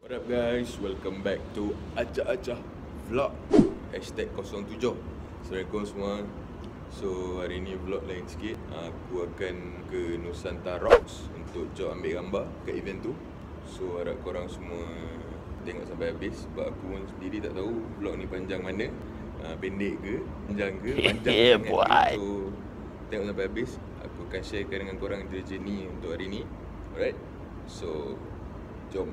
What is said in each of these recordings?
What up guys, welcome back to Acah-Acah Vlog #07. Assalamualaikum semua. So hari ni vlog lain sikit. Aku akan ke Nusantara Rocks untuk job ambil gambar kat event tu. So harap korang semua tengok sampai habis, sebab aku pun sendiri tak tahu vlog ni panjang mana, pendek ke, panjang ke, panjang sangat ke. So tengok sampai habis. Aku akan sharekan dengan korang journey untuk hari ni. Alright, so jom.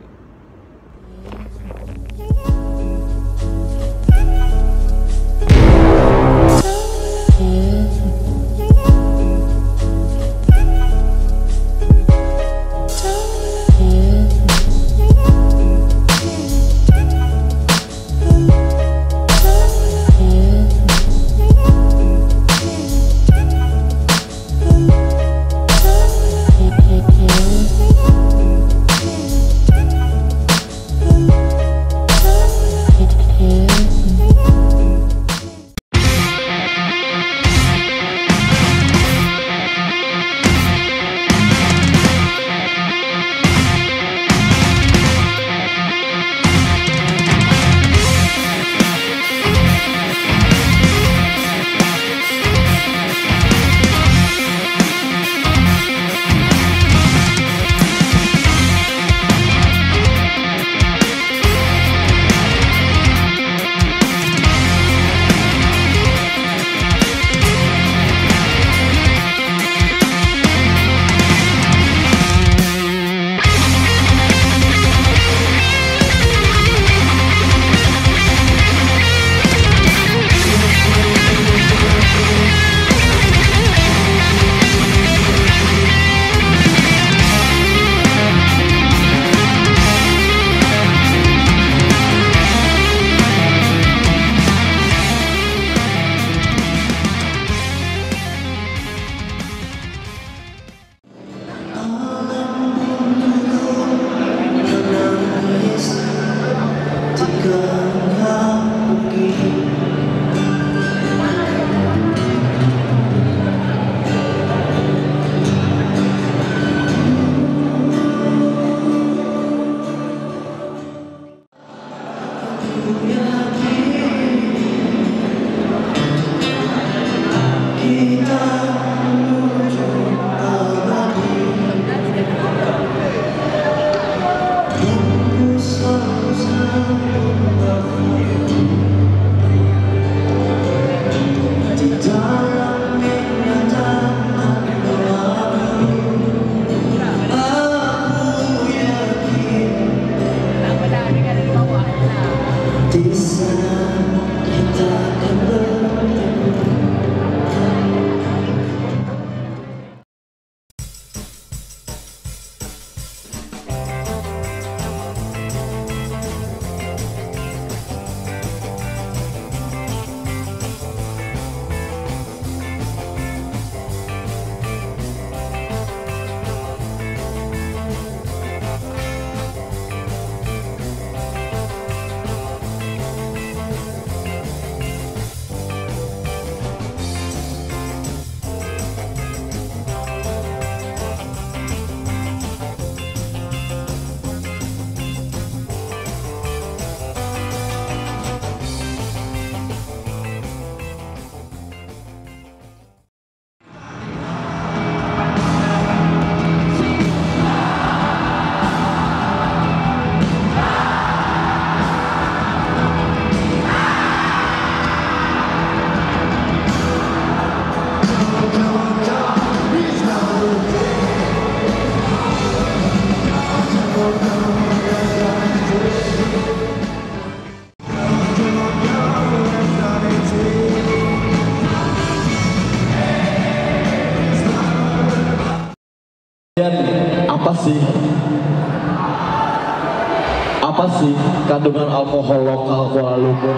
Apa sih kandungan alkohol lokal Kuala Lumpur?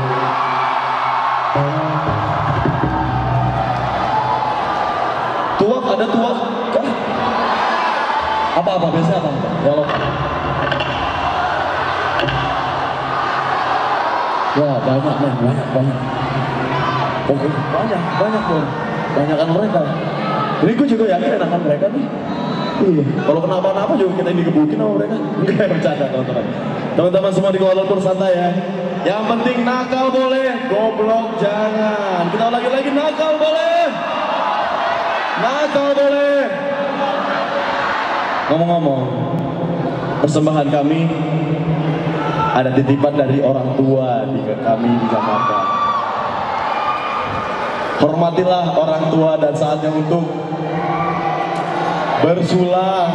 Tuak, ada tuak? Apa biasanya apa? Ya lokal. Ya banyak men, banyak. Oke, banyak bro. Banyakan mereka. Ini gue juga yakin enakan mereka nih. Iya, kalau kenapa-napa juga kita digebukin sama mereka. Enggak, bercanda teman-teman. Teman-teman semua di Kuala Lumpur santai ya. Yang penting nakal boleh, goblok jangan. Kita lagi nakal boleh. Nakal boleh. Ngomong-ngomong, persembahan kami ada titipan dari orang tua di kami di Jakarta. Hormatilah orang tua dan saatnya untuk bersulang.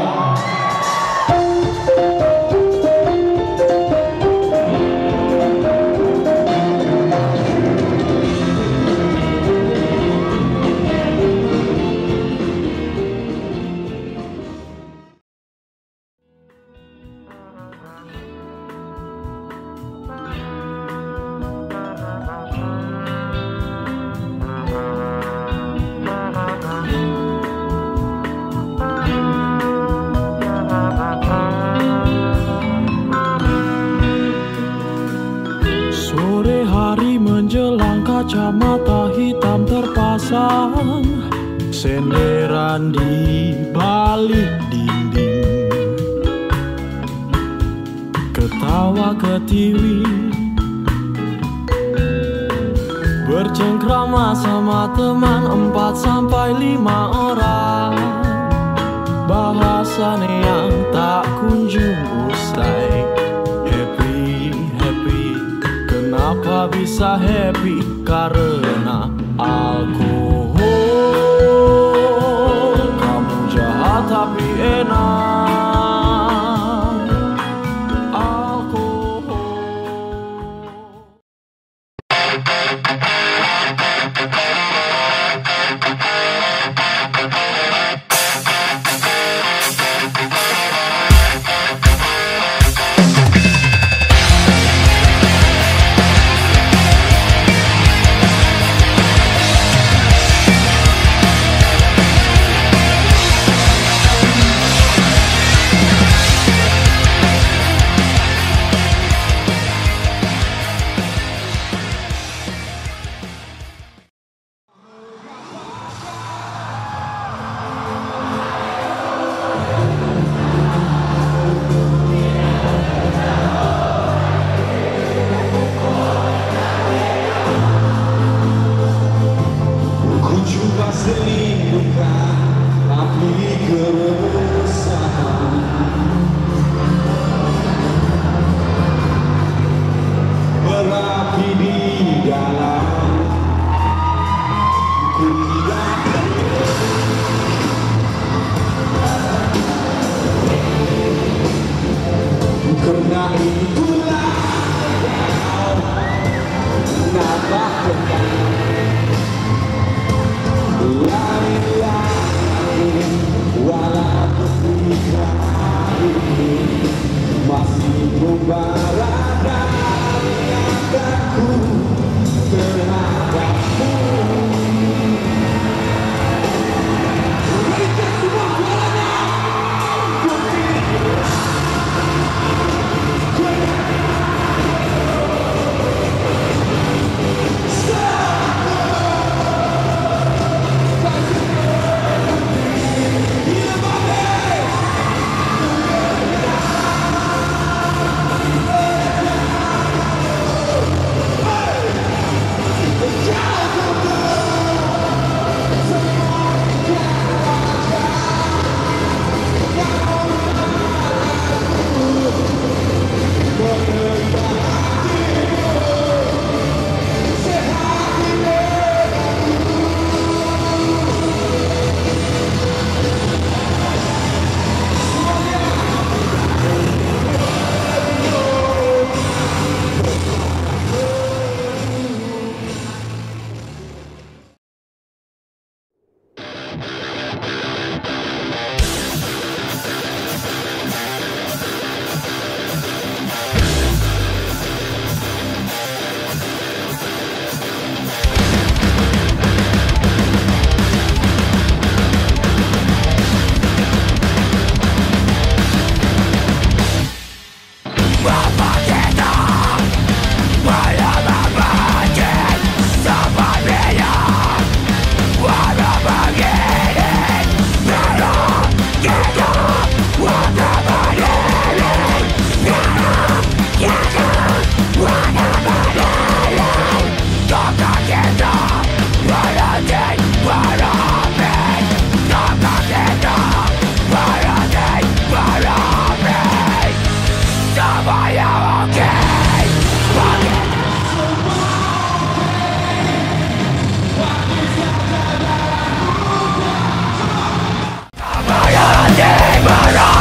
Kacamata hitam terpasang, senderan di balik dinding, ketawa ketiwi, bercengkrama sama teman 4 sampai 5 orang, bahasan yang tak kunjung usai. Happy, happy, kenapa bisa happy? Karena alkohol. Kamu jahat tapi enak. Alkohol. Bayangan di